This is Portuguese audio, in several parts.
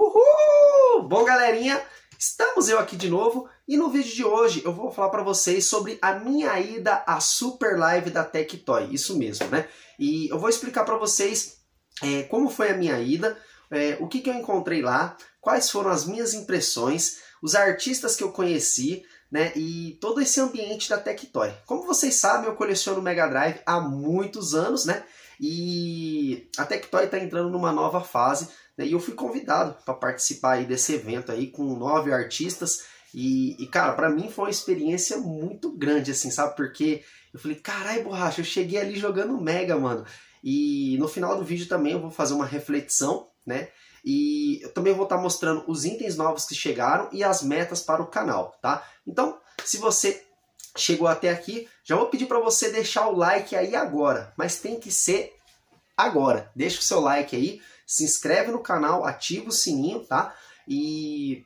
Uhul! Bom, galerinha, estamos eu aqui de novo e no vídeo de hoje eu vou falar para vocês sobre a minha ida à Super Live da Tectoy, isso mesmo, né? E eu vou explicar para vocês como foi a minha ida, o que eu encontrei lá, quais foram as minhas impressões, os artistas que eu conheci, né? E todo esse ambiente da Tectoy. Como vocês sabem, eu coleciono Mega Drive há muitos anos, né? E a Tectoy está entrando numa nova fase, né? E eu fui convidado para participar aí desse evento aí com 9 artistas. E cara, para mim foi uma experiência muito grande, assim, sabe? Porque eu falei, carai, borracha, eu cheguei ali jogando Mega, mano. E no final do vídeo também eu vou fazer uma reflexão, né? E eu também vou estar mostrando os itens novos que chegaram e as metas para o canal, tá? Então, se você chegou até aqui, já vou pedir para você deixar o like aí agora, mas tem que ser agora. Deixa o seu like aí, se inscreve no canal, ativa o sininho, tá? E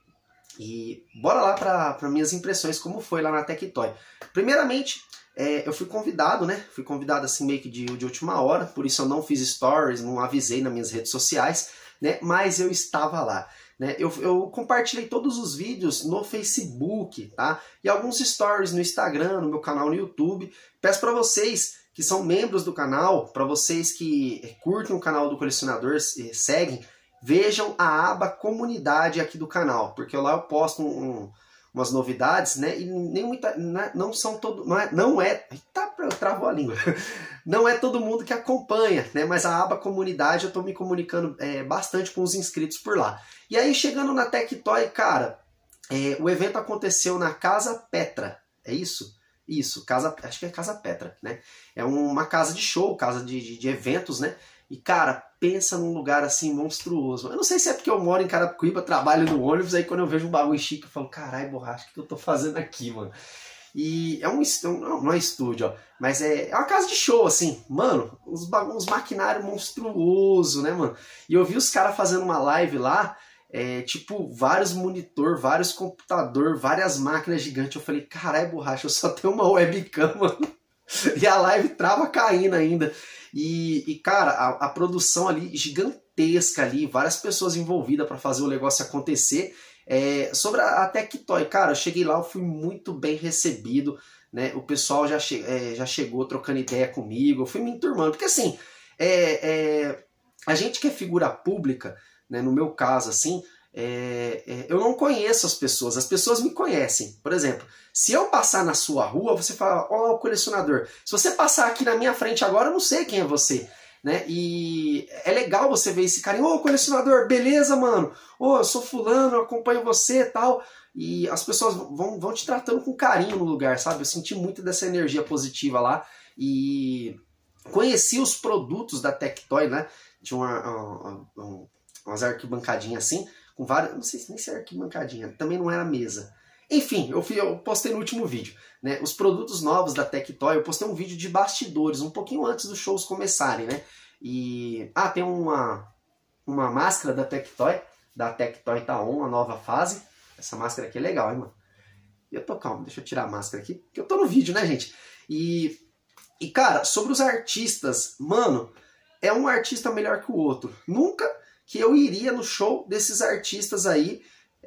bora lá para minhas impressões, como foi lá na Tectoy. Primeiramente, eu fui convidado, né? Fui convidado assim meio que de última hora, por isso eu não fiz stories, não avisei nas minhas redes sociais, né? Mas eu estava lá, né? Eu compartilhei todos os vídeos no Facebook, tá? E alguns stories no Instagram, no meu canal no YouTube. Peço para vocês que são membros do canal, para vocês que curtem o canal do Colecionador, seguem, vejam a aba comunidade aqui do canal, porque lá eu posto umas novidades, né? E nem muita, não são todo, não é, eita, travou a língua. Não é todo mundo que acompanha, né? Mas a aba comunidade eu tô me comunicando bastante com os inscritos por lá. E aí chegando na Tectoy, cara, o evento aconteceu na Casa Petra, é isso? Isso, acho que é Casa Petra, né? É uma casa de show, casa de eventos, né? E, cara, pensa num lugar assim monstruoso. Eu não sei se é porque eu moro em Carapicuíba, trabalho no ônibus, aí quando eu vejo um bagulho chique, eu falo, carai, borracha, o que eu tô fazendo aqui, mano? E não é estúdio, ó, mas é uma casa de show, assim, mano, uns maquinários monstruosos, né, mano? E eu vi os caras fazendo uma live lá, tipo, vários monitor, vários computador, várias máquinas gigantes. Eu falei, carai, borracha, eu só tenho uma webcam, mano. E a live trava caindo ainda. E cara, a produção ali gigantesca ali, várias pessoas envolvidas para fazer o negócio acontecer. Sobre a Tectoy, cara, eu cheguei lá, eu fui muito bem recebido, né? O pessoal já chegou trocando ideia comigo, eu fui me enturmando, porque assim, a gente que é figura pública, né? No meu caso, assim, eu não conheço as pessoas me conhecem. Por exemplo, se eu passar na sua rua, você fala, ó, o colecionador. Se você passar aqui na minha frente agora, eu não sei quem é você, né? E é legal você ver esse cara, ô, colecionador, beleza, mano? Ô, eu sou fulano, eu acompanho você e tal. E as pessoas vão te tratando com carinho no lugar, sabe? Eu senti muito dessa energia positiva lá. E conheci os produtos da Tectoy, né? De umas arquibancadinhas assim, com várias, não sei nem se é arquibancadinha, também não era mesa. Enfim, eu postei no último vídeo, né, os produtos novos da Tectoy. Eu postei um vídeo de bastidores, um pouquinho antes dos shows começarem, né, e, tem uma máscara da Tectoy tá on, a nova fase. Essa máscara aqui é legal, hein, mano. E eu tô calmo, deixa eu tirar a máscara aqui, porque eu tô no vídeo, né, gente. E cara, sobre os artistas, mano, é um artista melhor que o outro. Nunca que eu iria no show desses artistas aí,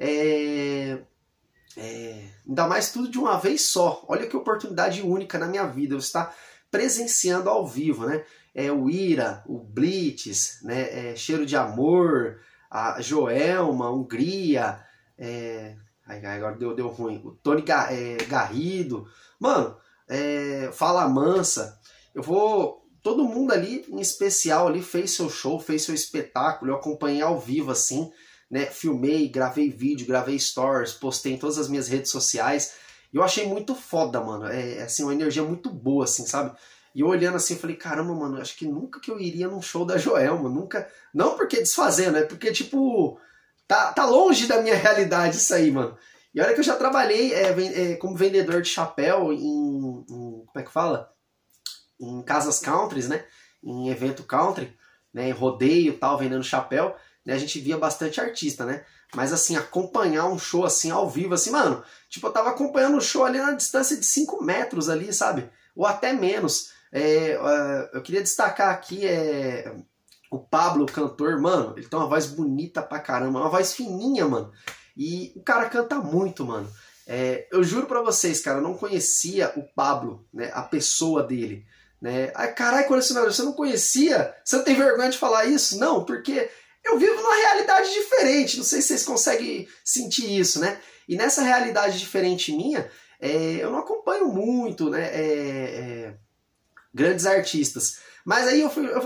ainda mais tudo de uma vez só. Olha que oportunidade única na minha vida, eu estar presenciando ao vivo, né? O Ira, o Blitz, né? Cheiro de Amor, a Joelma, Hungria, agora deu ruim, o Tony Garrido, mano, Fala Mansa. Todo mundo ali, em especial, ali fez seu show, fez seu espetáculo. Eu acompanhei ao vivo, assim, né? Filmei, gravei vídeo, gravei stories, postei em todas as minhas redes sociais. E eu achei muito foda, mano. Assim, uma energia muito boa, assim, sabe? E eu olhando assim, eu falei, caramba, mano, acho que nunca que eu iria num show da Joelma, nunca. Não porque desfazendo, é porque, tipo, tá longe da minha realidade isso aí, mano. E olha que eu já trabalhei como vendedor de chapéu como é que fala? Em casas countries, né? Em evento country, né? Em rodeio e tal, vendendo chapéu, né? A gente via bastante artista, né? Mas assim, acompanhar um show assim ao vivo, assim, mano, tipo, eu tava acompanhando o show ali na distância de 5 metros ali, sabe? Ou até menos. Eu queria destacar aqui O Pablo, o cantor, mano, ele tem uma voz bonita pra caramba, uma voz fininha, mano. E o cara canta muito, mano. Eu juro pra vocês, cara, eu não conhecia o Pablo, né, a pessoa dele, né. Ai, caralho, colecionador, você não conhecia? Você não tem vergonha de falar isso? Não, porque eu vivo numa realidade diferente, não sei se vocês conseguem sentir isso, né. E nessa realidade diferente minha, eu não acompanho muito, né, grandes artistas. Mas aí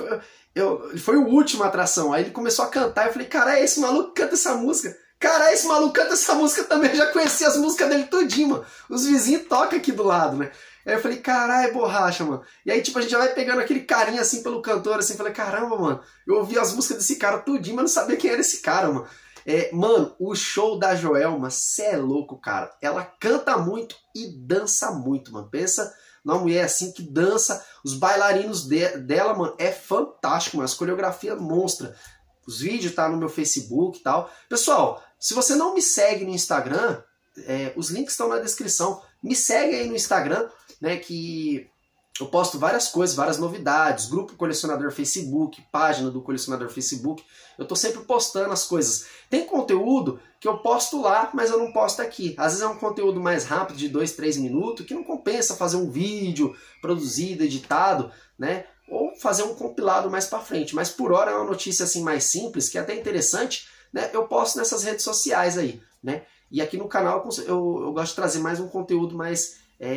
foi o último atração, aí ele começou a cantar, eu falei, caralho, esse maluco canta essa música. Caralho, esse maluco canta essa música também, eu já conhecia as músicas dele tudinho, mano. Os vizinhos tocam aqui do lado, né? Aí eu falei, caralho, borracha, mano. E aí, tipo, a gente já vai pegando aquele carinho, assim, pelo cantor, assim, falei, caramba, mano, eu ouvi as músicas desse cara tudinho, mas não sabia quem era esse cara, mano. Mano, o show da Joelma, cê é louco, cara. Ela canta muito e dança muito, mano. Pensa numa mulher assim que dança, os bailarinos dela, mano, é fantástico, mano. As coreografias monstra. Os vídeos tá no meu Facebook e tal. Pessoal, se você não me segue no Instagram, os links estão na descrição. Me segue aí no Instagram, né, que eu posto várias coisas, várias novidades, grupo Colecionador Facebook, página do Colecionador Facebook. Eu tô sempre postando as coisas. Tem conteúdo que eu posto lá, mas eu não posto aqui. Às vezes é um conteúdo mais rápido, de 2, 3 minutos, que não compensa fazer um vídeo produzido, editado, né? Ou fazer um compilado mais para frente. Mas por hora é uma notícia assim mais simples, que é até interessante, né? Eu posto nessas redes sociais aí, né? E aqui no canal eu gosto de trazer mais um conteúdo mais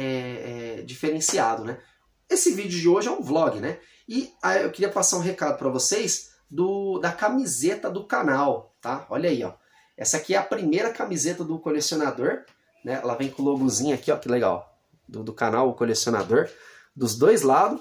diferenciado, né? Esse vídeo de hoje é um vlog, né? E aí eu queria passar um recado para vocês da camiseta do canal, tá? Olha aí, ó. Essa aqui é a primeira camiseta do colecionador, né? Ela vem com o logozinho aqui, ó, que legal. Do canal, o colecionador, dos dois lados.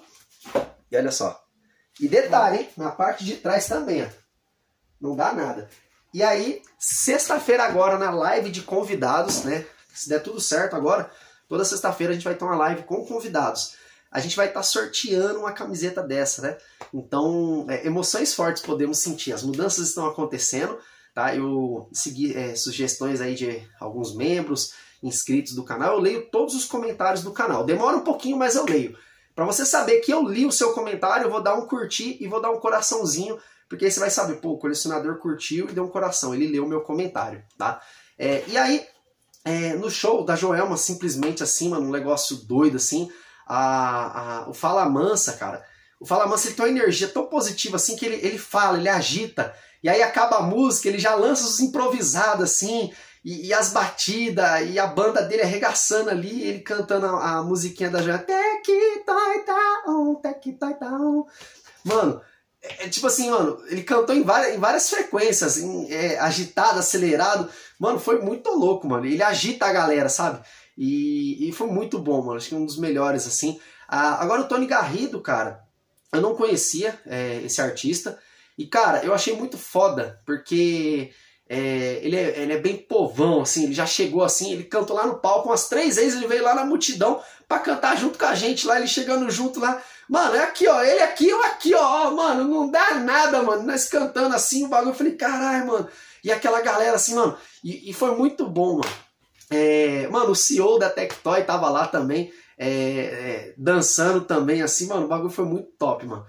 E olha só. E detalhe, hein? Na parte de trás também, ó. Não dá nada. E aí, sexta-feira agora, na live de convidados, né? Se der tudo certo agora, toda sexta-feira a gente vai ter uma live com convidados. A gente vai estar sorteando uma camiseta dessa, né? Então, emoções fortes podemos sentir. As mudanças estão acontecendo, tá? Eu segui sugestões aí de alguns membros, inscritos do canal. Eu leio todos os comentários do canal. Demora um pouquinho, mas eu leio. Para você saber que eu li o seu comentário, eu vou dar um curtir e vou dar um coraçãozinho, porque aí você vai saber, pô, o colecionador curtiu e deu um coração. Ele leu o meu comentário, tá? E aí, no show da Joelma, simplesmente assim, mano, um negócio doido assim, o Fala Mansa, cara, o Fala Mansa, ele tem uma energia tão positiva assim que ele fala, ele agita, e aí acaba a música, ele já lança os improvisados assim, e as batidas, e a banda dele arregaçando ali, ele cantando a musiquinha da Joelma, mano, tipo assim, mano, ele cantou em várias frequências, agitado, acelerado, mano, foi muito louco, mano, ele agita a galera, sabe? E foi muito bom, mano. Acho que um dos melhores, assim. Agora o Tony Garrido, cara, eu não conhecia esse artista. E, cara, eu achei muito foda, porque ele é bem povão, assim. Ele já chegou assim, ele cantou lá no palco umas 3 vezes, ele veio lá na multidão pra cantar junto com a gente lá, ele chegando junto lá. Mano, é aqui, ó, ele aqui, eu aqui, ó, mano, não dá nada, mano. Nós cantando assim, o bagulho, eu falei, caralho, mano. E aquela galera assim, mano, e foi muito bom, mano. Mano, o CEO da Tectoy tava lá também, dançando também, assim, mano, o bagulho foi muito top, mano.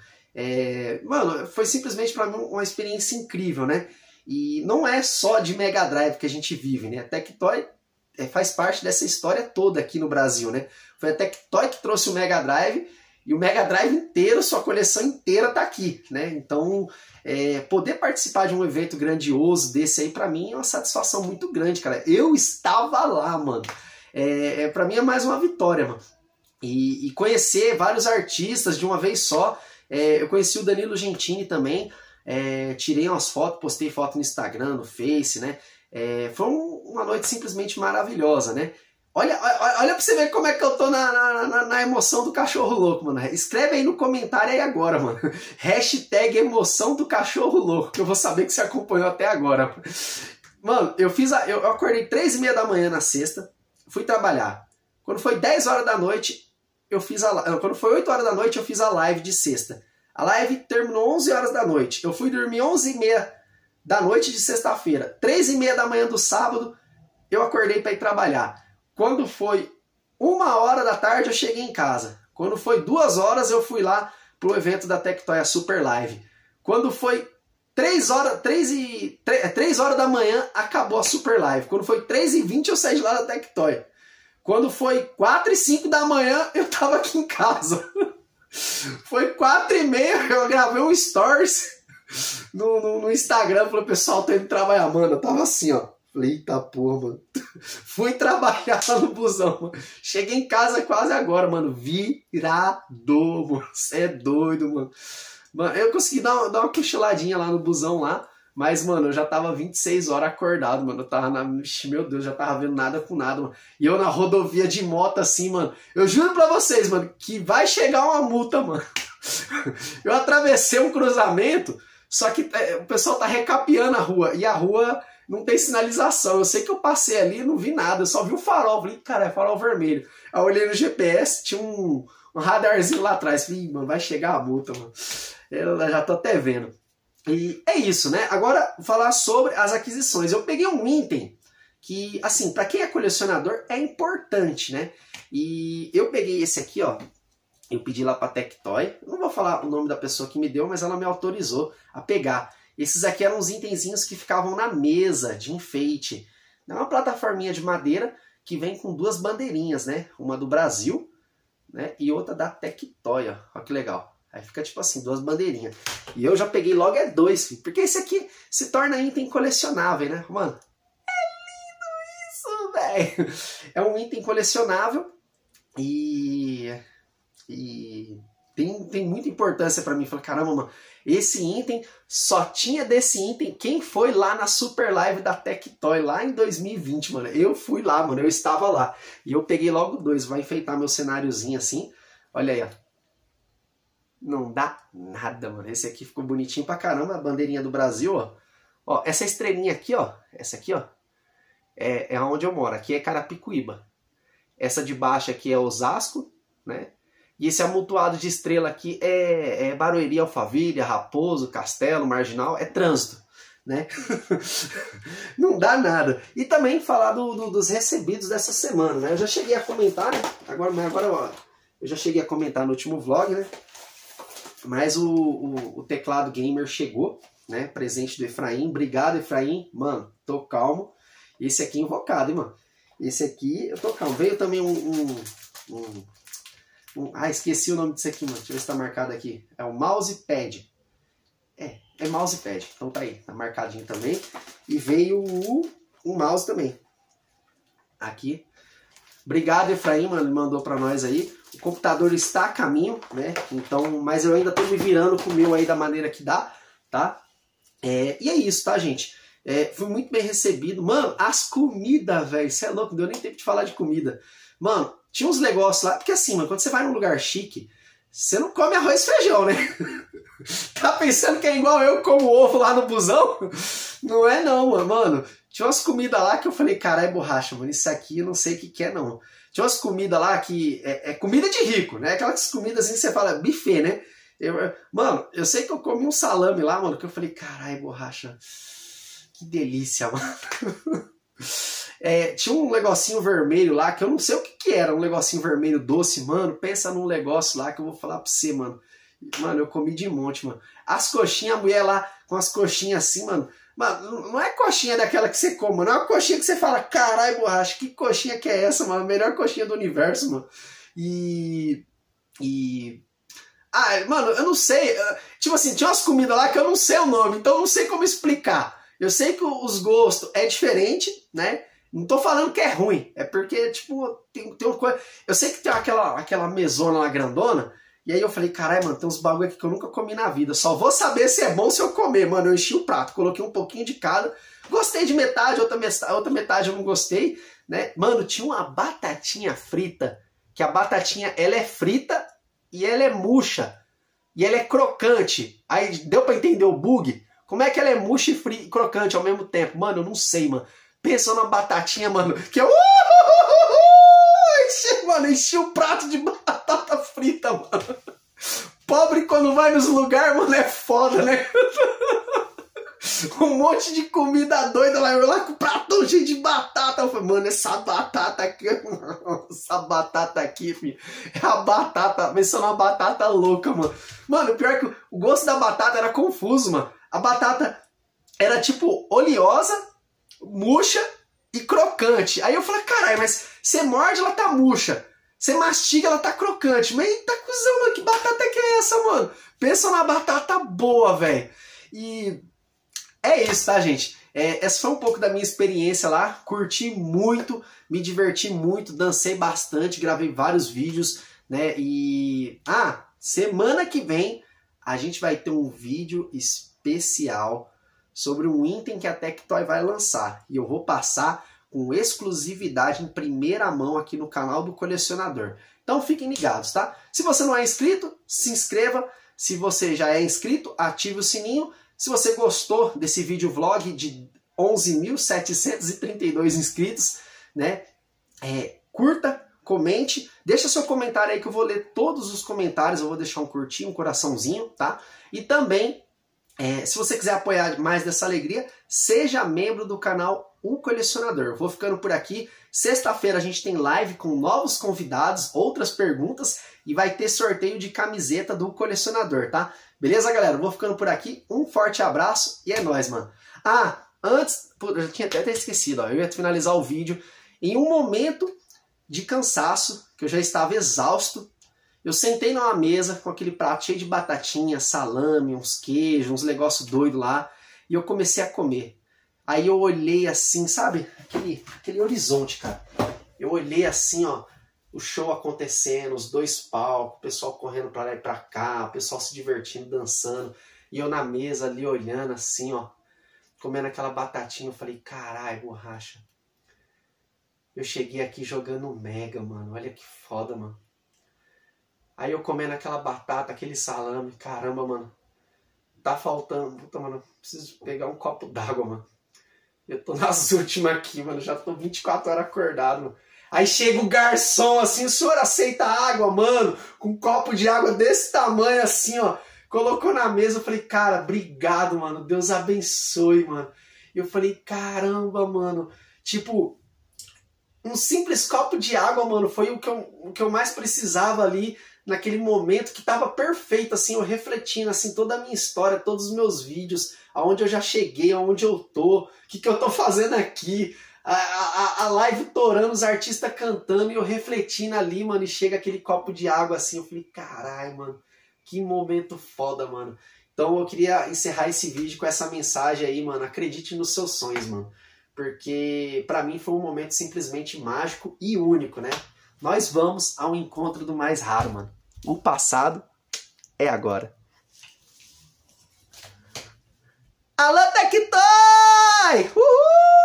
Mano, foi simplesmente pra mim uma experiência incrível, né? E não é só de Mega Drive que a gente vive, né? A Tectoy faz parte dessa história toda aqui no Brasil, né? Foi a Tectoy que trouxe o Mega Drive, e o Mega Drive inteiro, sua coleção inteira tá aqui, né? Então, poder participar de um evento grandioso desse aí, pra mim, é uma satisfação muito grande, cara. Eu estava lá, mano. Pra mim é mais uma vitória, mano. E conhecer vários artistas de uma vez só. Eu conheci o Danilo Gentili também. Tirei umas fotos, postei foto no Instagram, no Face, né? Foi uma noite simplesmente maravilhosa, né? Olha pra você ver como é que eu tô na emoção do cachorro louco, mano. Escreve aí no comentário aí agora, mano. Hashtag emoção do cachorro louco, que eu vou saber que você acompanhou até agora. Mano, eu acordei 3h30 da manhã na sexta, fui trabalhar. Quando foi 10 horas da noite, quando foi 8 horas da noite, eu fiz a live de sexta. A live terminou 11 horas da noite. Eu fui dormir 11h30 da noite de sexta-feira. 3h30 da manhã do sábado, eu acordei para ir trabalhar. Quando foi 1h da tarde, eu cheguei em casa. Quando foi 2 horas, eu fui lá pro evento da Tectoy, a Super Live. Quando foi 3 horas da manhã, acabou a Super Live. Quando foi 3h20, eu saí de lá da Tectoy. Quando foi 4h05 da manhã, eu tava aqui em casa. Foi 4h30, eu gravei um stories no Instagram. Falei, pessoal, tô indo trabalhar, mano. Eu tava assim, ó. Falei, eita porra, mano. Fui trabalhar lá no busão, mano. Cheguei em casa quase agora, mano. Virado, mano. Você é doido, mano. Mano, eu consegui dar uma cochiladinha lá no busão lá. Mas, mano, eu já tava 26 horas acordado, mano. Eu tava meu Deus, já tava vendo nada com nada, mano. E eu na rodovia de moto assim, mano. Eu juro pra vocês, mano, que vai chegar uma multa, mano. Eu atravessei um cruzamento, só que o pessoal tá recapeando a rua. E a rua não tem sinalização. Eu sei que eu passei ali e não vi nada. Eu só vi o farol. Falei, cara, é farol vermelho. Aí eu olhei no GPS, tinha um radarzinho lá atrás. Falei, mano, vai chegar a multa, mano. Eu já tô até vendo. E é isso, né? Agora, falar sobre as aquisições. Eu peguei um item que, assim, para quem é colecionador, é importante, né? E eu peguei esse aqui, ó. Eu pedi lá pra Tectoy. Eu não vou falar o nome da pessoa que me deu, mas ela me autorizou a pegar. Esses aqui eram uns itenzinhos que ficavam na mesa de enfeite. É uma plataforminha de madeira que vem com 2 bandeirinhas, né? Uma do Brasil, né? E outra da Tectoy, ó. Olha que legal. Aí fica tipo assim, 2 bandeirinhas. E eu já peguei logo 2, filho, porque esse aqui se torna item colecionável, né? Mano, é lindo isso, velho. É um item colecionável e tem muita importância pra mim. Falei, caramba, mano, esse item, só tinha desse item quem foi lá na Super Live da Tectoy, lá em 2020, mano. Eu fui lá, mano, eu estava lá. E eu peguei logo 2, vai enfeitar meu cenáriozinho assim. Olha aí, ó. Não dá nada, mano. Esse aqui ficou bonitinho pra caramba. A bandeirinha do Brasil, ó. Ó, essa estrelinha aqui, ó. Essa aqui, ó. É onde eu moro. Aqui é Carapicuíba. Essa de baixo aqui é Osasco, né? E esse amontoado de estrela aqui é Barueri, Alphaville, Raposo, Castelo, Marginal. É trânsito, né? Não dá nada. E também falar dos recebidos dessa semana, né? Eu já cheguei a comentar, né? Agora ó, eu já cheguei a comentar no último vlog, né? Mas o teclado gamer chegou, né? Presente do Efraim. Obrigado, Efraim. Mano, tô calmo. Esse aqui é invocado, hein, mano? Esse aqui, eu tô calmo. Veio também ah, esqueci o nome disso aqui, mano. Deixa eu ver se tá marcado aqui. É o mousepad. É mousepad. Então tá aí, tá marcadinho também. E veio um mouse também. Aqui. Obrigado, Efraim, mano, mandou pra nós aí. O computador está a caminho, né? Então, mas eu ainda tô me virando com o meu aí da maneira que dá, tá? E é isso, tá, gente? Fui muito bem recebido. Mano, as comidas, velho, você é louco, não deu nem tempo de falar de comida. Mano, tinha uns negócios lá, porque assim, mano, quando você vai num lugar chique, você não come arroz e feijão, né? Tá pensando que é igual eu como ovo lá no busão? Não é não, mano. Tinha umas comidas lá que eu falei, caralho, borracha, mano, isso aqui eu não sei o que é não. Tinha umas comidas lá que é comida de rico, né? Aquelas comidas assim que você fala, buffet, né? Mano, eu sei que eu comi um salame lá, mano, que eu falei, caralho, borracha, que delícia, mano. Tinha um negocinho vermelho lá, que eu não sei o que era, um negocinho vermelho doce, mano. Pensa num negócio lá que eu vou falar pra você, mano. Mano, eu comi de monte, mano. As coxinhas, a mulher lá com as coxinhas assim, mano. Mano, não é coxinha daquela que você come, mano. É uma coxinha que você fala, caralho, borracha, que coxinha que é essa, mano? A melhor coxinha do universo, mano. Mano, eu não sei. Tipo assim, tinha umas comidas lá que eu não sei o nome, então eu não sei como explicar. Eu sei que os gostos é diferente, né? Não tô falando que é ruim, é porque, tipo, tem uma coisa... Eu sei que tem aquela mesona lá grandona, e aí eu falei, caralho, mano, tem uns bagulho aqui que eu nunca comi na vida, só vou saber se é bom se eu comer, mano. Eu enchi o prato, coloquei um pouquinho de cada, gostei de metade, outra metade eu não gostei, né? Mano, tinha uma batatinha frita, que a batatinha, ela é frita e ela é murcha, e ela é crocante. Aí deu pra entender o bug? Como é que ela é murcha e crocante ao mesmo tempo? Mano, eu não sei, mano. Pensa numa batatinha, mano, que é... Mano, enchi o prato de batata frita, mano. Pobre quando vai nos lugares, mano, é foda, né? Um monte de comida doida lá, eu lá com o prato tô cheio de batata. Eu falei, mano, essa batata aqui, filho, é a batata, pensando uma batata louca, mano. Mano, o pior é que o gosto da batata era confuso, mano. A batata era tipo oleosa, murcha e crocante. Aí eu falei, caralho, mas você morde, ela tá murcha. Você mastiga, ela tá crocante. Mas eita, cuzão, mano, que batata que é essa, mano? Pensa numa batata boa, velho. E é isso, tá, gente? Essa foi um pouco da minha experiência lá. Curti muito, me diverti muito, dancei bastante, gravei vários vídeos, né? E semana que vem a gente vai ter um vídeo especial sobre um item que a Tectoy vai lançar. E eu vou passar com exclusividade em primeira mão aqui no canal do Colecionador. Então fiquem ligados, tá? Se você não é inscrito, se inscreva. Se você já é inscrito, ative o sininho. Se você gostou desse vídeo vlog de 11.732 inscritos, né? Curta, comente, deixa seu comentário aí que eu vou ler todos os comentários, eu vou deixar um curtinho, um coraçãozinho, tá? E também, se você quiser apoiar mais dessa alegria, seja membro do canal O Colecionador. Vou ficando por aqui. Sexta-feira a gente tem live com novos convidados, outras perguntas e vai ter sorteio de camiseta do Colecionador, tá? Beleza, galera? Vou ficando por aqui. Um forte abraço e é nóis, mano. Antes, eu já tinha até esquecido, ó, eu ia finalizar o vídeo. Em um momento de cansaço, que eu já estava exausto, eu sentei numa mesa com aquele prato cheio de batatinha, salame, uns queijos, uns negócios doidos lá, e eu comecei a comer. Aí eu olhei assim, sabe? Aquele horizonte, cara. Eu olhei assim, ó, o show acontecendo, os dois palcos, o pessoal correndo pra lá e pra cá, o pessoal se divertindo, dançando, e eu na mesa ali olhando assim, ó, comendo aquela batatinha. Eu falei, caralho, borracha. Eu cheguei aqui jogando Mega, mano. Olha que foda, mano. Aí eu comendo aquela batata, aquele salame. Caramba, mano. Tá faltando. Puta, mano. Preciso pegar um copo d'água, mano. Eu tô nas últimas aqui, mano. Já tô 24 horas acordado, mano. Aí chega o garçom assim, o senhor aceita água, mano? Com um copo de água desse tamanho assim, ó. Colocou na mesa. Eu falei, cara, obrigado, mano. Deus abençoe, mano. Eu falei, caramba, mano. Tipo, um simples copo de água, mano, foi o que eu mais precisava ali naquele momento, que tava perfeito, assim, eu refletindo, assim, toda a minha história, todos os meus vídeos, aonde eu já cheguei, aonde eu tô, o que eu tô fazendo aqui, a live torando, os artistas cantando, e eu refletindo ali, mano, e chega aquele copo de água, assim, eu falei, caralho, mano, que momento foda, mano. Então eu queria encerrar esse vídeo com essa mensagem aí, mano, acredite nos seus sonhos, mano. Porque pra mim foi um momento simplesmente mágico e único, né? Nós vamos ao encontro do mais raro, mano. O passado é agora. Alô, Tectoy! Uhul!